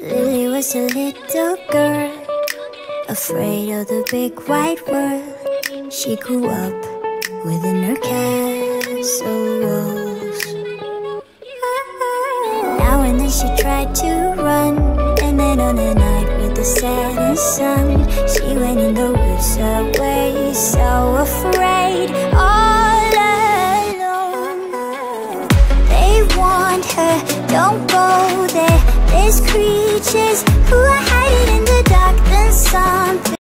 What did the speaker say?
Lily was a little girl, afraid of the big white world. She grew up within her castle walls. Now and then she tried to run, and then on a night with the setting sun, she went in the woods away, so afraid, all alone. They warned her, don't go there, there's creatures who are hiding in the dark, then something